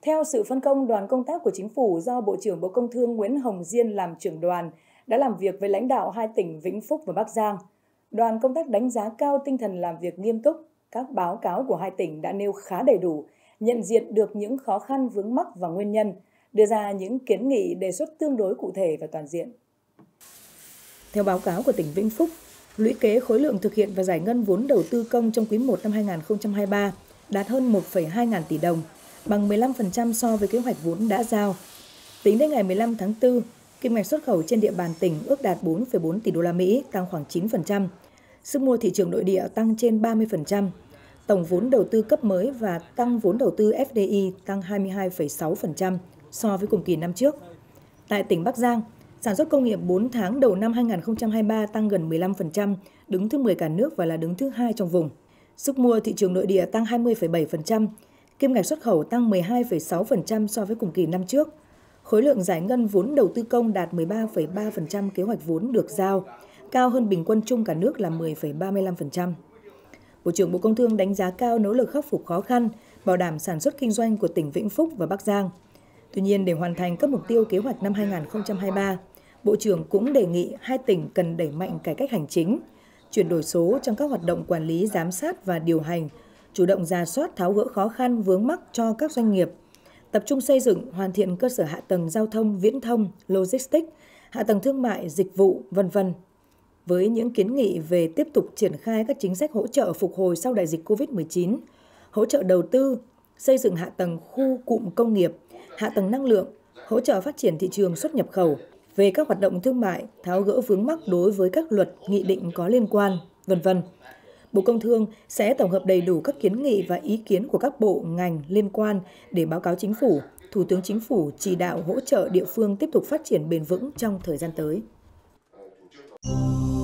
Theo sự phân công, đoàn công tác của Chính phủ do Bộ trưởng Bộ Công Thương Nguyễn Hồng Diên làm trưởng đoàn đã làm việc với lãnh đạo hai tỉnh Vĩnh Phúc và Bắc Giang. Đoàn công tác đánh giá cao tinh thần làm việc nghiêm túc, các báo cáo của hai tỉnh đã nêu khá đầy đủ, nhận diện được những khó khăn vướng mắc và nguyên nhân, đưa ra những kiến nghị đề xuất tương đối cụ thể và toàn diện. Theo báo cáo của tỉnh Vĩnh Phúc, lũy kế khối lượng thực hiện và giải ngân vốn đầu tư công trong quý 1 năm 2023 đạt hơn 1,2 ngàn tỷ đồng, bằng 15% so với kế hoạch vốn đã giao. Tính đến ngày 15 tháng 4, kim ngạch xuất khẩu trên địa bàn tỉnh ước đạt 4,4 tỷ đô la Mỹ, tăng khoảng 9%. Sức mua thị trường nội địa tăng trên 30%. Tổng vốn đầu tư cấp mới và tăng vốn đầu tư FDI tăng 22,6% so với cùng kỳ năm trước. Tại tỉnh Bắc Giang, sản xuất công nghiệp 4 tháng đầu năm 2023 tăng gần 15%, đứng thứ 10 cả nước và là đứng thứ 2 trong vùng. Sức mua thị trường nội địa tăng 20,7%, kim ngạch xuất khẩu tăng 12,6% so với cùng kỳ năm trước. Khối lượng giải ngân vốn đầu tư công đạt 13,3% kế hoạch vốn được giao, cao hơn bình quân chung cả nước là 10,35%. Bộ trưởng Bộ Công Thương đánh giá cao nỗ lực khắc phục khó khăn, bảo đảm sản xuất kinh doanh của tỉnh Vĩnh Phúc và Bắc Giang. Tuy nhiên, để hoàn thành các mục tiêu kế hoạch năm 2023, Bộ trưởng cũng đề nghị hai tỉnh cần đẩy mạnh cải cách hành chính, chuyển đổi số trong các hoạt động quản lý, giám sát và điều hành, chủ động rà soát tháo gỡ khó khăn vướng mắc cho các doanh nghiệp, tập trung xây dựng, hoàn thiện cơ sở hạ tầng giao thông, viễn thông, logistics, hạ tầng thương mại, dịch vụ, v.v. Với những kiến nghị về tiếp tục triển khai các chính sách hỗ trợ phục hồi sau đại dịch COVID-19, hỗ trợ đầu tư, xây dựng hạ tầng khu cụm công nghiệp, hạ tầng năng lượng, hỗ trợ phát triển thị trường xuất nhập khẩu, về các hoạt động thương mại, tháo gỡ vướng mắc đối với các luật, nghị định có liên quan, v.v. Bộ Công Thương sẽ tổng hợp đầy đủ các kiến nghị và ý kiến của các bộ, ngành liên quan để báo cáo Chính phủ, Thủ tướng Chính phủ chỉ đạo hỗ trợ địa phương tiếp tục phát triển bền vững trong thời gian tới.